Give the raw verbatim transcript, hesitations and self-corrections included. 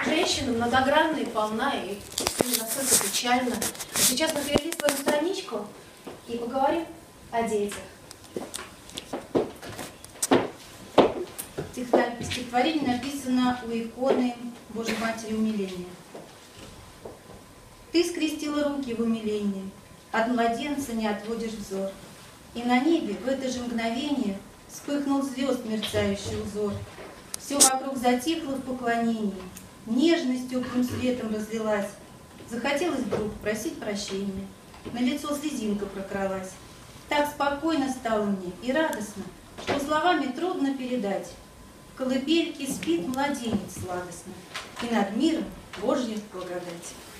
Женщина многогранная, полна и настолько печально. Сейчас мы перелистываем страничку и поговорим о детях. Стихотворение написано у иконы Божьей Матери Умиления. Ты скрестила руки в умилении, от младенца не отводишь взор. И на небе в это же мгновение вспыхнул звезд мерцающий узор. Все вокруг затихло в поклонении, нежность теплым светом разлилась. Захотелось вдруг просить прощения, на лицо слезинка прокралась. Так спокойно стало мне и радостно, что словами трудно передать. В колыбельке спит младенец сладостно, и над миром Божья благодать.